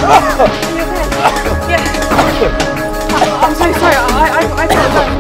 I'm so sorry. I felt that.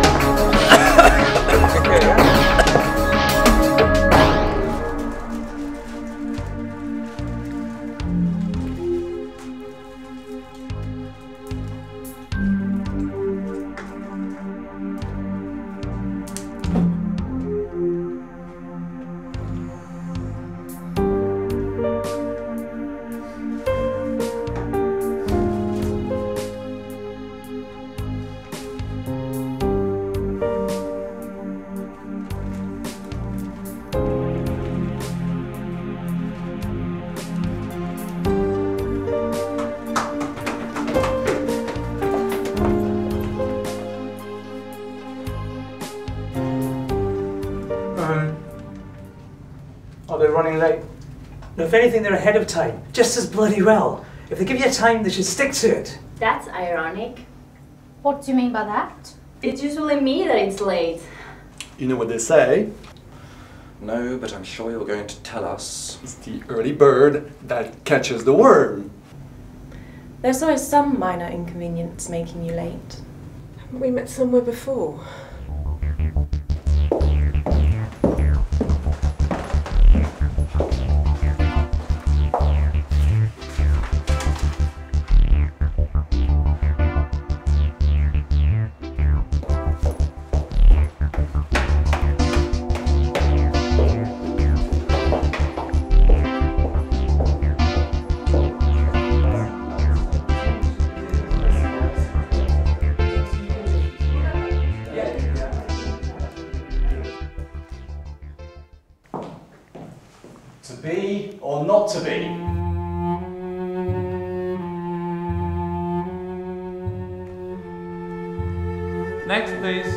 Are they running late? No, if anything, they're ahead of time. Just as bloody well. If they give you a time, they should stick to it. That's ironic. What do you mean by that? It's usually me that it's late. You know what they say? No, but I'm sure you're going to tell us. It's the early bird that catches the worm. There's always some minor inconvenience making you late. Haven't we met somewhere before? To be or not to be? Next, please.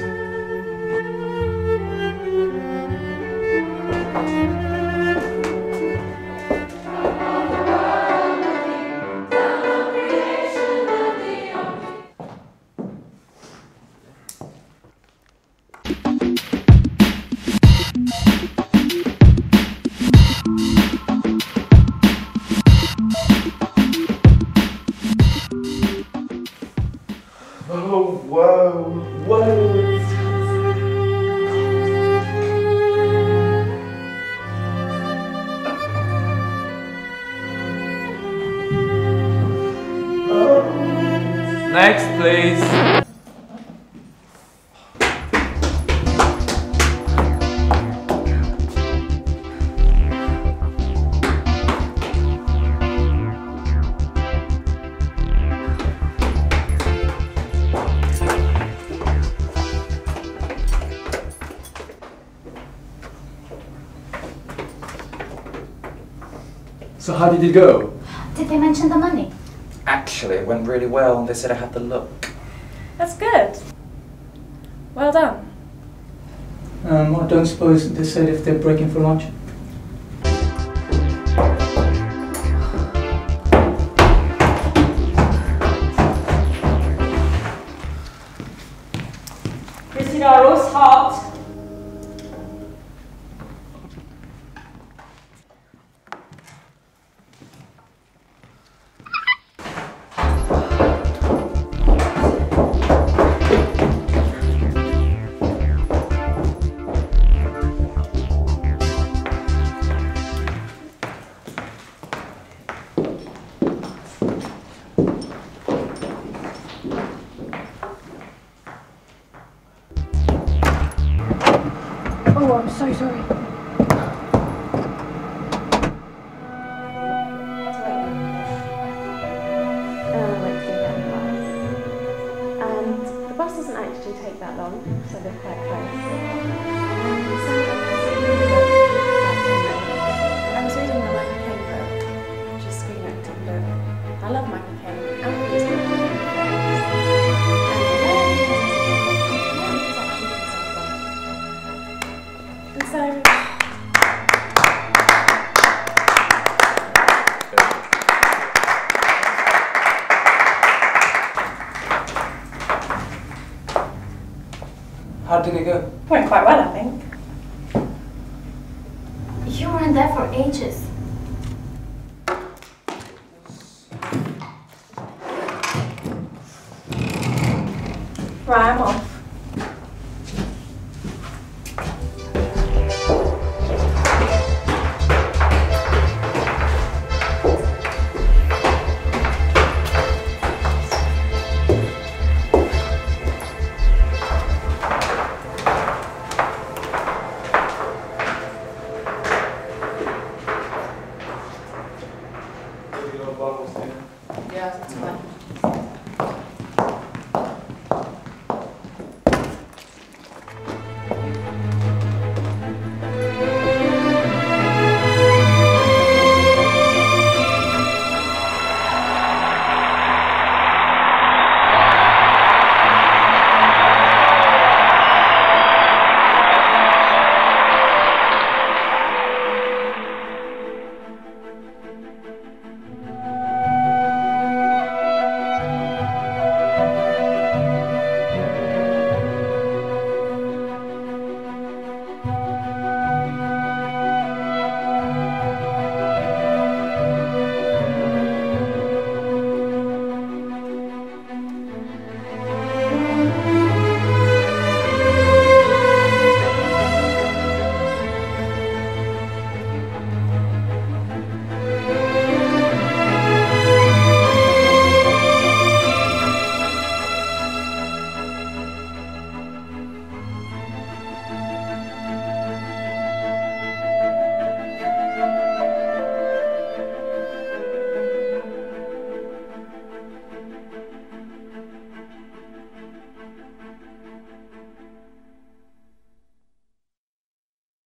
Oh, whoa, whoa. Next, please. So how did it go? Did they mention the money? Actually, it went really well. They said I had the look. That's good. Well done. I don't suppose they said if they're breaking for lunch. Christina, roast hot. Oh, I'm so sorry. And the bus doesn't actually take that long, so they're quite close. I was reading my Michael Caine book, just screenacting book. I love Michael Caine. And he's been and so How did it go? went quite well, I think. You weren't there for ages. Right, I'm off. Yeah, that's fine.